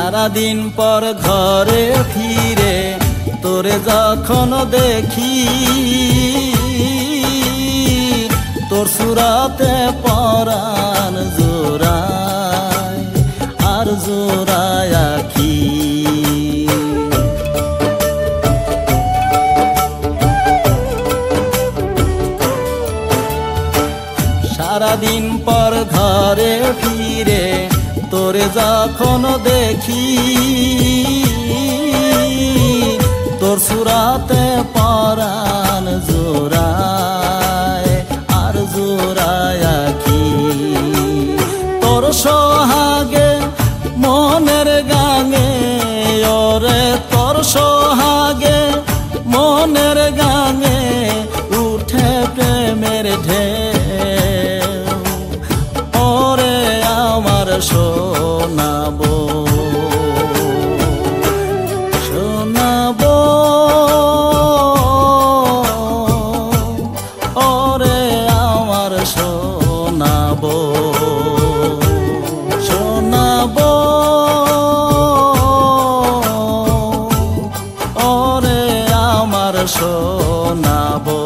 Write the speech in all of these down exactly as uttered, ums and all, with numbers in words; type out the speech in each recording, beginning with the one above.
সারাদিন পর ঘরে ফিরে তোরে যখন দেখি, তোর সুরাতে পরাণ জোড়ায় আর জোড়ায় আখি। সারাদিন পর ঘরে ফিরে তোরে যখন দেখি, তোর সুরাতে পরাণ জোড়ায় আর জোড়ায় আখি। তোর সোহাগে মনের গানে ওরে, তোর সোহাগে মনের গানে উঠে প্রেমের ঢেউ। ওরে আমার শোনাবো শোনাবো, ওরে আমার শোনাবো শোনাবো, ওরে আমার শোনাবো।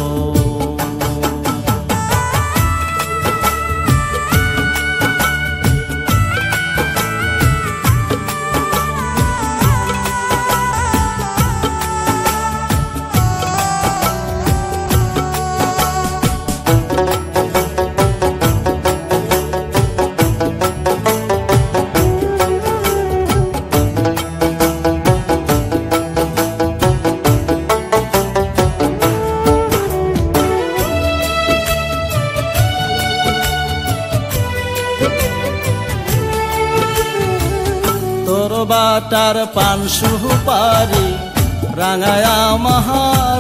তোর বাটার পান সুপারি রাঙায়া মাহার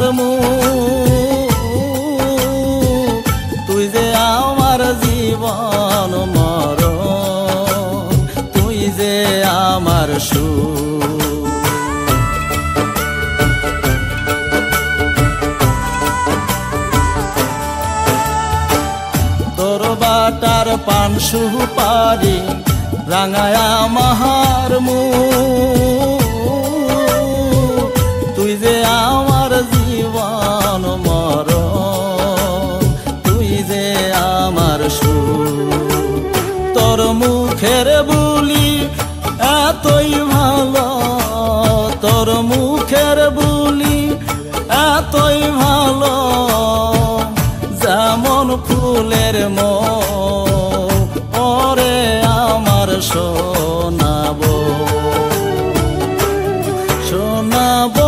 মুখ, তুই যে আমার জীবন মরণ, তুই যে আমার সুখ। তোর বাটার পান সুপারি রাঙায়া মাহার মুখ, তুই যে আমার জীবন মরণ, তুই যে আমার সুখ। তোর মুখের বুলি এতই ভালো, তোর মুখের বুলি এতই ভালো, যেমন ফুলের মৌ। ওরে আমার শোনাবো শোনাবো,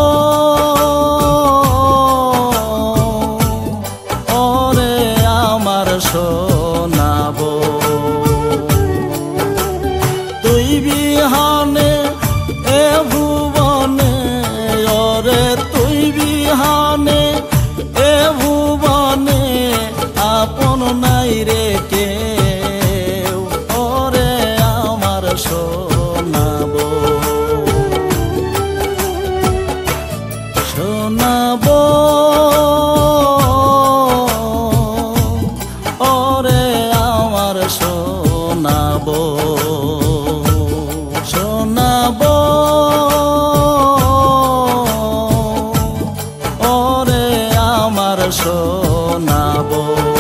ওরে আমার শোনাবো। তুই বিহানে এ ভুবনে, ওরে তুই বিহানে এ ভুবনে, আপন নাই রে কেউ, ওরে আমার শোনাবো শোনাবো, ওরে আমার শোনাবো শোনাবো, ওরে আমার শোনাবো।